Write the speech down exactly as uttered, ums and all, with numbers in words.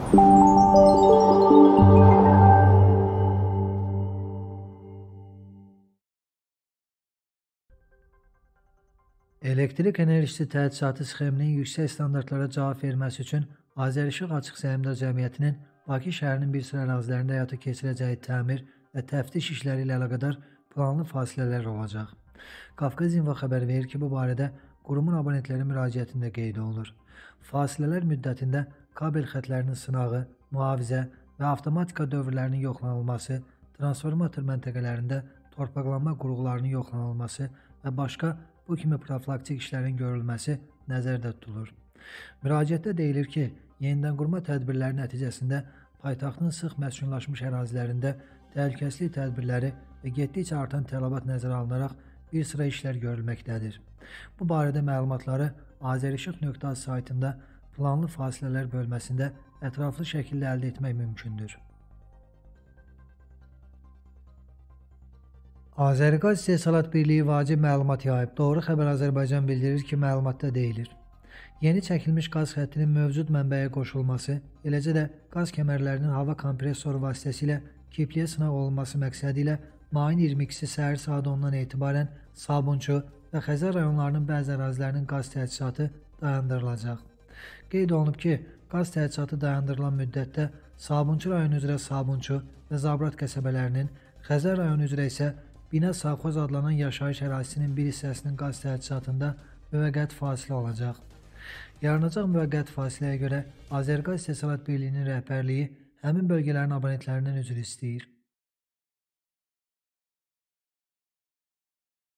Elektrik enerjisi təchizatı sxeminin yüksək standartlara cavab verməsi üçün Azərişıq Açıq Səhmdar Cəmiyyətinin Bakı şəhərinin bir sıra ərazilərində həyata keçirəcəyi təmir və təftiş işləri ilə əlaqədar planlı fasilələr olacaq. Qafqaz İnfo xəbər verir ki, bu barədə qurumun abonentləri müraciətində qeyd olunur. Fasilələr müddətində kabel xətlərinin sınağı, mühafizə və avtomatika dövrlərinin yoxlanılması, transformator məntəqələrində torpaqlanma qurğularının yoxlanılması və başqa bu kimi profilaktik işlərin görülməsi nəzərdə tutulur. Müraciətdə deyilir ki, yenidən qurma tədbirləri nəticəsində paytaxtın sıx məskunlaşmış ərazilərində təhlükəsizlik tədbirləri və getdikcə artan tələbat nəzərə alınaraq bir sıra işlər görülməkdədir. Bu barədə məlumatları azərişıq nöqtə az saytında planlı fasilələr bölməsində ətraflı şəkildə əldə etmək mümkündür. Azərqaz İstehsalat Birliyi vacib məlumat yayıb. Doğru Xəbər Azərbaycan bildirir ki, məlumatda deyilir. Yeni çəkilmiş qaz xəttinin mövcud mənbəyə qoşulması, eləcə də qaz kəmərlərinin hava kompressoru vasitəsilə kipliyə sınaq olunması məqsədi ilə mayın iyirmi ikisi səhər saat ondan etibarən Sabunçu və Xəzər rayonlarının bəzi ərazilərinin qaz təchizatı dayandırılacaq. Qeyd olunub ki, qaz təchizatı dayandırılan müddətdə Sabunçu rayonu üzrə Sabunçu və Zabrat qəsəbələrinin, Xəzər rayonu üzrə isə Bina Savxoz adlanan yaşayış ərazisinin bir hissəsinin qaz təchizatında müvəqqəti fasilə olacaq. Yaranacaq müvəqqəti fasiləyə görə Azərqaz İstehsalat Birliyinin rəhbərliyi həmin bölgələrin abonentlərindən üzr istəyir.